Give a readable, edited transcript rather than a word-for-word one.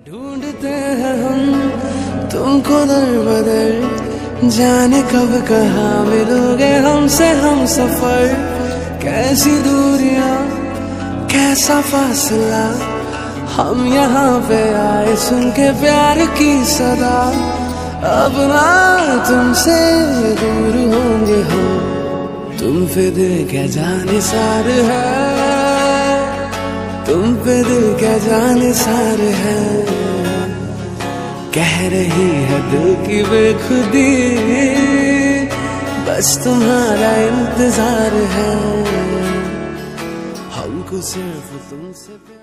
ढूंढते हैं हम तुमको दर बदर, जाने कब कहाँ मिलोगे हमसे हम सफर। कैसी दूरियां कैसा फासला, हम यहाँ पे आए सुन के प्यार की सदा। अब ना तुमसे दूर होंगे हम, तुम पे दिल क्या जाने सार है, तुम पे दिल क्या जाने सार है। कह रही है दिल की बेखुदी, बस तुम्हारा इंतजार है। हमको सिर्फ तुमसे